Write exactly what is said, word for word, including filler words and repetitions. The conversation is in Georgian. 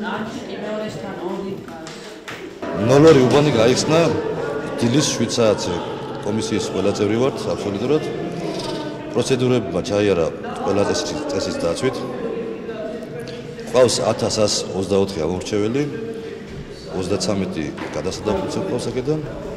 ნოლ ორი უბანი გაიხსნა დილის შვიდ საათზე. კომისიის ყველა წევრი ვართ აბსოლუტურად. პროცედურებმა ჩაიარა ყველა წესის დაცვით. ყავს ათას ოცდაოთხი ამორჩეველი, ოცდაცამეტი გადასადავ პრინციპს აქედან.